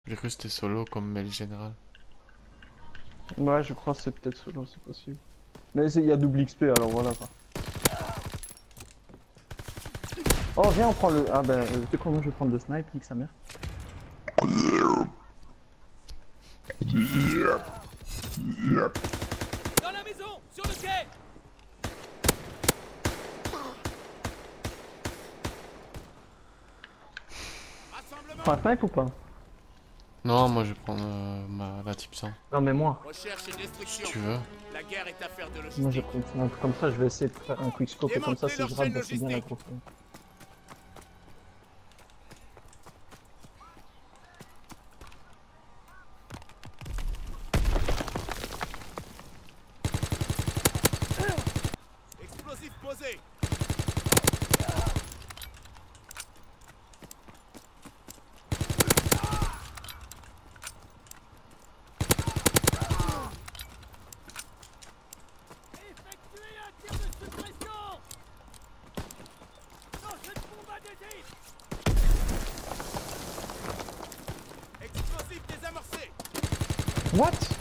J'ai cru que c'était solo comme Mel Général. Ouais, je crois que c'est peut-être solo, c'est possible. Mais il y a double XP, alors voilà quoi. Oh, viens, on prend le. Ah ben, tu sais comment je vais prendre le snipe, nique sa mère. Dans la maison, sur le quai. Tu prends un snipe ou pas? Non, moi je vais prendre la type 100. Non, mais moi. Recherche et Si destruction. tu veux. La guerre est affaire de Moi, je logistique. vais prendre un truc comme ça, je vais essayer de faire un quickscope et comme ça, Démantelez si leur je rate, chaîne bah, c'est bien la logistique. grosse. Explosif posé. Effectuez un tir de suppression. Dans cette bombe adhésive. Explosif désamorcé. What?